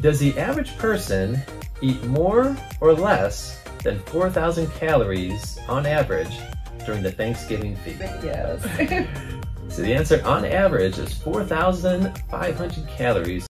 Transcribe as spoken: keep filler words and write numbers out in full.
Does the average person eat more or less than four thousand calories on average during the Thanksgiving feast? Yes. So the answer on average is four thousand five hundred calories